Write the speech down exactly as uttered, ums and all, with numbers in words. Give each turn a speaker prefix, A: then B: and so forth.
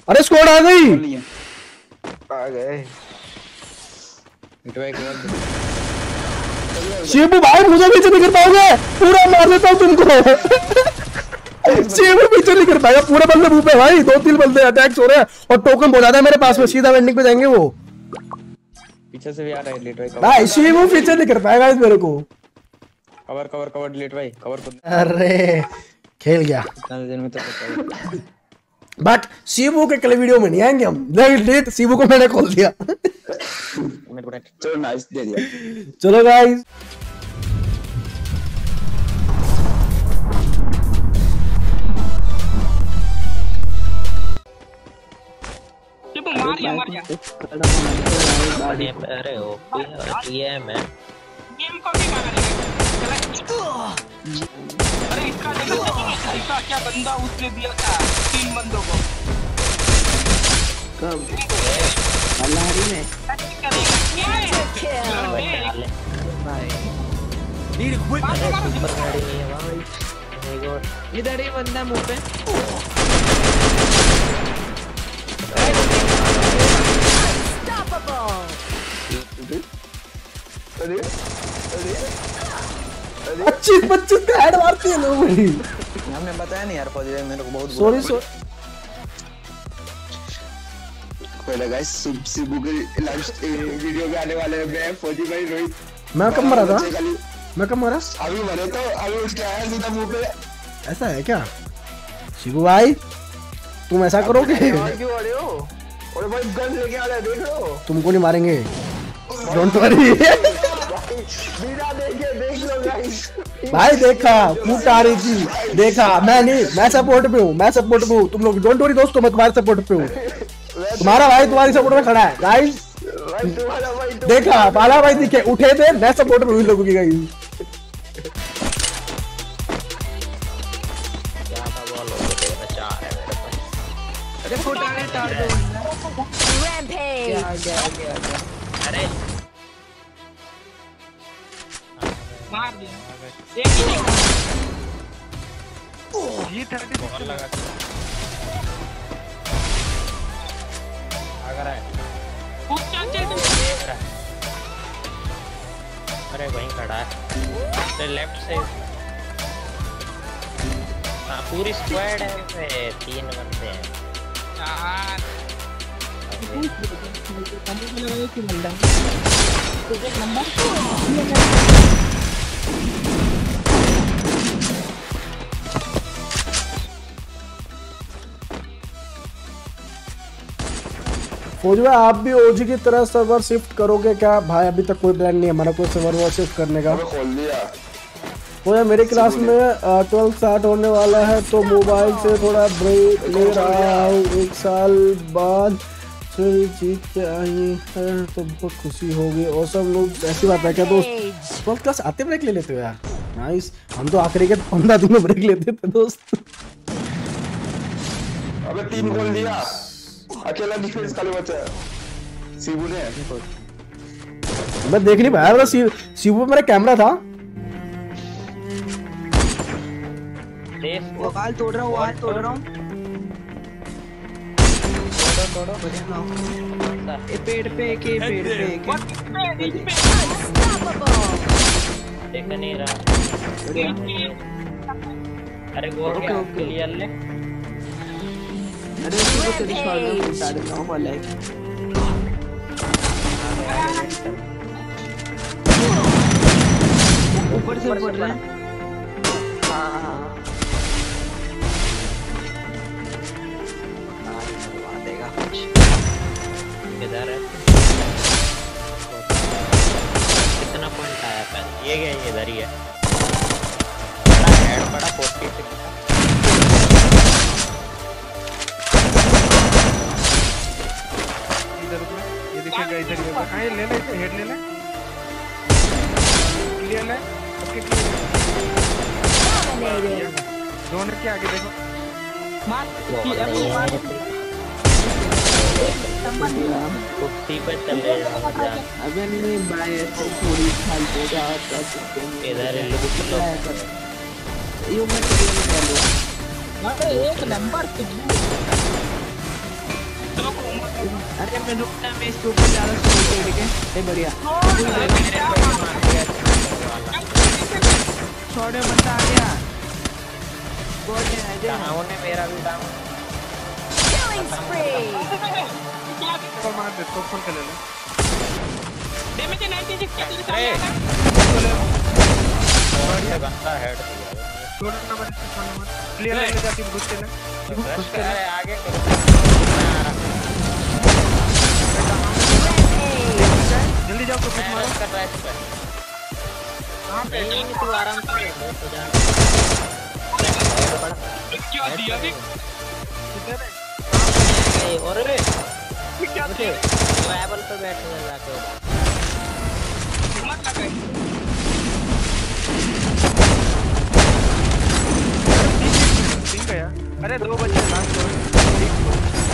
A: अरे स्क्वाड आ गई।
B: आ गए
A: शिबू भाई मुझे पीछे नहीं कर पाओगे, पूरा मार देता हूँ तुमको। शिबू पीछे नहीं कर पाएगा, पूरे बंदे मुंह पे भाई, दो तीन बंदे अटैक्स हो रहे हैं और टोकन बहुत ज्यादा है मेरे पास में, सीधा वेंडिंग पे जाएंगे वो।
B: पीछे से भी आ रहा है डिलीट भाई।
A: भाई शिबू पीछे नहीं कर पाएगा इस मेरे को।
B: कवर कवर कवर डिलीट भाई कवर कर।
A: अरे खेल गया
B: इतना दिन में तो पता है।
A: बट शिबू के कल वीडियो में नहीं आएंगे हम, डिलीट शिबू को मैंने खोल दिया।
B: चलो नाइस दे दिया।
A: चलो गाइस
C: मार या मार या
D: अरे ओपी ये मैं
C: गेम को भी मारा चला। अरे इसका देखा इसका क्या बंदा उसने दिया था तीन बंदों को।
E: कब अल्लाहरी में
C: भाई
D: नीड क्विक सुपर गाड़ी नहीं है भाई।
E: इधर ही बंदा मुंह पे।
B: अरे अरे
A: पच्चीस पच्चीस का हेड मारती है लोग भाई।
B: हमने बताया नहीं यार फौजी भाई, मेरे को बहुत
A: सॉरी सॉरी।
B: पहले गाइस शिबू के लास्ट वीडियो में आने वाले हैं फौजी भाई रोहित।
A: मैं कब मरा था, मैं कब मरा
B: अभी मरे तो अभी उसके आया सीधा मुंह पे।
A: ऐसा है क्या शिबू भाई, तुम ऐसा करोगे?
B: क्यों आ रहे हो? अरे भाई गन लेके आ रहा है देख लो।
A: तुमको नहीं मारेंगे, डोंट वरी।
B: बिना देखे देख लो गाइस।
A: भाई देखा फूट आ रही थी, देखा मैं नहीं, मैं सपोर्ट पे हूँ, मैं सपोर्ट पे हूँ। तुम लोग डोंट वरी दोस्तों, मैं तुम्हारे सपोर्ट पे हूँ। तुम्हारा भाई तुम्हारी सपोर्ट में खड़ा है गाइस। देखा बाला भाई दिखे उठे थे, मैं सपोर्ट में हुई लोगों की गाइस।
E: अरे फुटाने तार दो।
F: Rampage.
E: आ गया आ गया आ गया।
D: अरे
C: मार दिया एक ही
D: जी थर्टी बहुत लगा अगर है
C: खूब चल चल तुम।
D: अरे वहीं खड़ा है तो लेफ्ट से। हाँ पूरी स्क्वाड है उसमें तीन बंदे हैं
C: यार
A: फौजी भाई आप भी ओजी की तरह सर्वर शिफ्ट करोगे क्या? भाई अभी तक कोई प्लान नहीं है हमारा कोई सर्वर शिफ्ट करने का।
B: खोल दिया
A: तो यार मेरे क्लास में ट्वेल्व स्टार्ट होने वाला है तो मोबाइल से थोड़ा ब्रेक ले रहा हूँ, एक साल बाद जीत के आई है तो बहुत खुशी होगी। और सब लोग ऐसी बात है क्या दोस्त, ट्वेल्थ क्लास आते ब्रेक ले लेते हो यार? नाइस, हम तो आखिरी के पंद्रह दिन में ब्रेक लेते थे दोस्त।
B: अबे तीन गोल दिया, अकेला डिफेंस खाली बचा है शिबू ने।
A: मैं देख नहीं पाया, शिबू पे मेरा कैमरा था।
E: वो वाल तोड़ रहा हूँ, वाल तोड़ रहा हूँ। तोड़ो तोड़ो बढ़िया ना। ये पेड़ पे एक ये पेड़ पे एक
D: देख नहीं रहा। अरे वो क्या क्लियर ले।
E: अरे इसको तो निकाल में उठा देता हूँ वाला है। ऊपर से पड़ रहा है। हाँ
D: किधर है? कितना पॉइंट आया पहले? ये गया, ये इधर ही है। बड़ा हेड बड़ा फोर्टी सिक्स।
G: इधर रुक, ये दिखेगा इधर ही होगा। हाँ ये ले ले, हेड ले ले, क्लियर है। Okay clear. दोनों के आगे देखो।
C: मार
D: कुत्ती पे चले जाओ।
E: अबे नहीं भाई ऐसे थोड़ी फालतू का आता है।
D: इधर लुक लो।
E: यूं मैं क्लियर कर लूँ।
C: अरे एक नंबर
E: अरे मैं रुकना, मैं इसके ऊपर जा रहा हूँ। ठीक है, ये बढ़िया। छोड़े, बंदा आ गया। गोल ने आ गया।
D: डाउन है मेरा भी डाउन।
F: Killing spree.
G: तो मार दे, तो फोन कर ले ले।
C: डैमेज नाइंटी सिक्स क्या तेरे
D: अरे
C: सामने
D: बढ़िया गंदा हेड दिया।
G: छोड़ नंबर इसको, छोड़ नंबर क्लियर ले जाती घुस के ले घुस के ले।
D: अरे आगे करो।
G: जल्दी जाओ, कुछ मारो।
D: इसका ट्राई कर।
G: कहां पे?
D: नहीं तू आराम से तो जा।
C: क्या दिया देख
G: किधर है?
D: ए और रे
C: क्या
D: मुझे ट्रैवल पे बैठने जाके
C: मत लगा।
G: तीन गया। अरे दो बचे लास्ट।